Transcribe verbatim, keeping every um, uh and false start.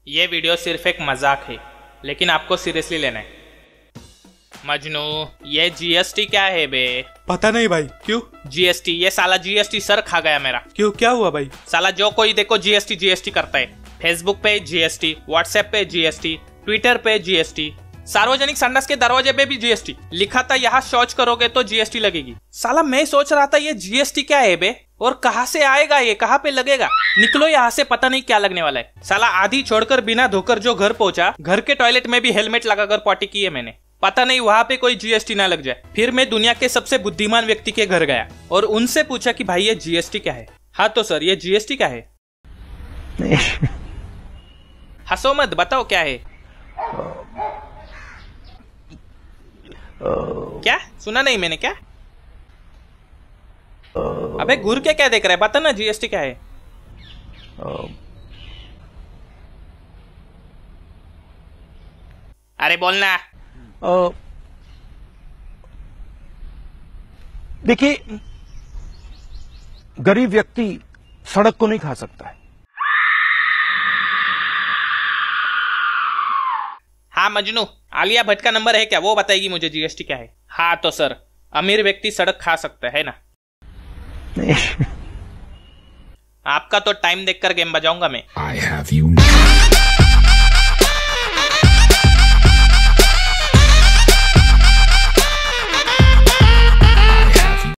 ये वीडियो सिर्फ एक मजाक है, लेकिन आपको सीरियसली लेना है। मजनू, ये जीएसटी क्या है बे? पता नहीं भाई, क्यों? जीएसटी, ये साला जीएसटी सर खा गया मेरा। क्यों, क्या हुआ भाई? साला जो कोई देखो जीएसटी जीएसटी करता है। फेसबुक पे जीएसटी, व्हाट्सएप पे जीएसटी, ट्विटर पे जीएसटी, सार्वजनिक संडास के दरवाजे पे भी जीएसटी लिखा था, यहाँ शौच करोगे तो जीएसटी लगेगी। साला मैं सोच रहा था ये जीएसटी क्या है बे, और कहाँ से आएगा, ये कहाँ पे लगेगा? निकलो यहाँ से, पता नहीं क्या लगने वाला है। साला आधी छोड़कर बिना धोकर जो घर पहुंचा, घर के टॉयलेट में भी हेलमेट लगाकर पॉटी की है मैंने। पता नहीं वहां पे कोई जीएसटी ना लग जाए। फिर मैं दुनिया के सबसे बुद्धिमान व्यक्ति के घर गया और उनसे पूछा कि भाई ये जीएसटी क्या है? हाँ तो सर, ये जीएसटी क्या है? हंसो मत, बताओ क्या है? क्या सुना नहीं मैंने? क्या? अबे घूर के क्या देख रहा है? बता ना जीएसटी क्या है? अरे बोलना। देखिए, गरीब व्यक्ति सड़क को नहीं खा सकता है। हाँ मजनू, आलिया भट्ट का नंबर है क्या? वो बताएगी मुझे जीएसटी क्या है। हाँ तो सर, अमीर व्यक्ति सड़क खा सकता है ना? आपका तो टाइम देखकर गेम बजाऊंगा मैं। I have you now.